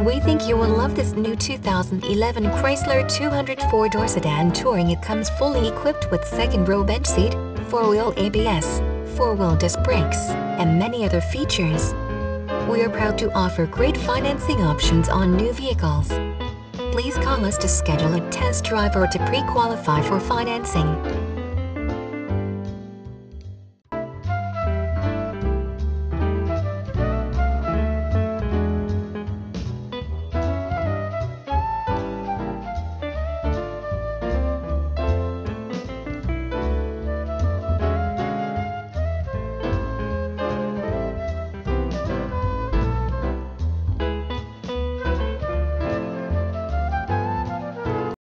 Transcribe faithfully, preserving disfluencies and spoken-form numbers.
We think you will love this new two thousand eleven Chrysler two hundred four-door sedan Touring. It comes fully equipped with second-row bench seat, four-wheel A B S, four-wheel disc brakes, and many other features. We are proud to offer great financing options on new vehicles. Please call us to schedule a test drive or to pre-qualify for financing.